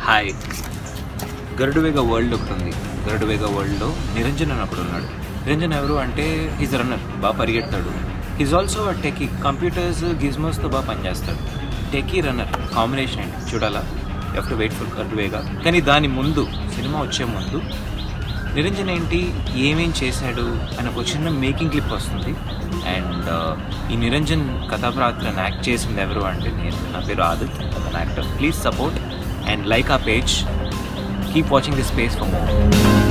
Hi. గరుడ వేగ world ఒకటి ఉంది. గరుడ వేగ వరల్డ్లో నిరంజన్ అని ఒకడు ఉన్నాడు. నిరంజన్ ఎవరు అంటే హీజ్ రన్నర్, బాగా పరిగెడతాడు. హీజ్ ఆల్సో టెకీ, కంప్యూటర్స్ గిజ్మోస్తో బాగా పనిచేస్తాడు. టెకీ రన్నర్ కాంబినేషన్ ఏంటి చూడాలా? You have to wait for Garuda Vega. కానీ దాని ముందు, సినిమా వచ్చే ముందు నిరంజన్ ఏంటి, ఏమేం చేశాడు అని ఒక చిన్న మేకింగ్ క్లిప్ వస్తుంది. అండ్ ఈ నిరంజన్ కథాపాత్రను యాక్ట్ చేసింది ఎవరు అంటే నేను, నా పేరు Adith, actor. Please support and like our page. Keep watching this space for more.